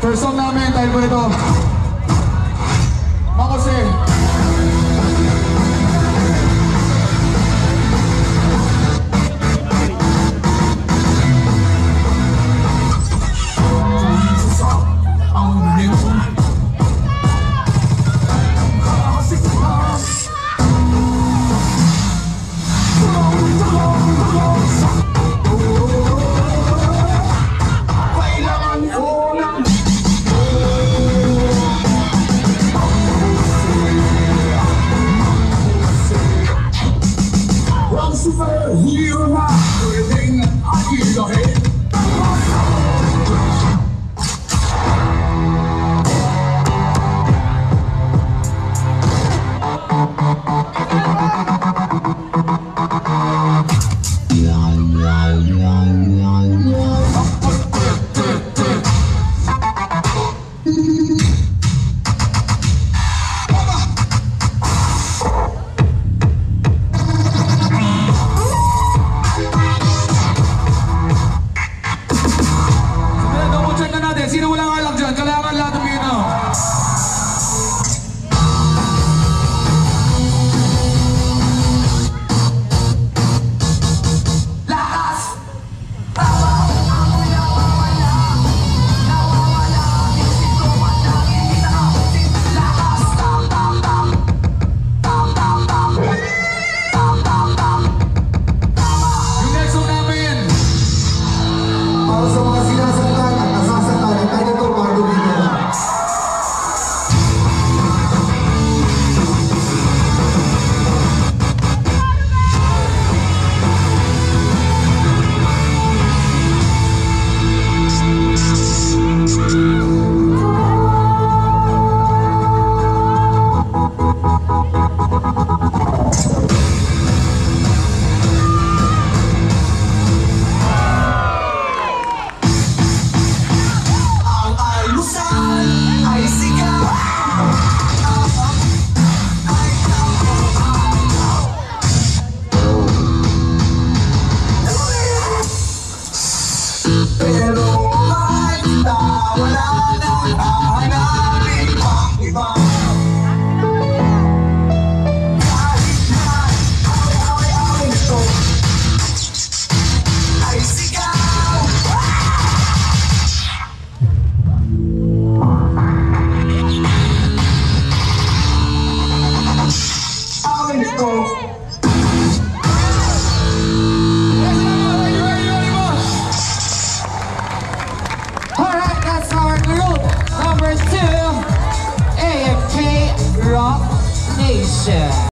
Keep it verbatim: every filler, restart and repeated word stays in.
First song namin, tayo po nito. Makose. Superhero na everything I need to hate. Sino wala nga lang dyan? Kailangan lahat ng bino. Lakas! Nawawala, nawawala, isip ko man lang hindi nakapusin. Lakas! Tam, tam, tam. Tam, tam, tam. Tam, tam, tam. Tama! Yung next song namin. Para sa mga sinasaktan at nasasaktan at tayo ito mga lumino. Pero makita, wala nang hahanapin pang iba. Kahit na away-away ito ay sigaw. Away ito. Number two, A M K Rock Nation.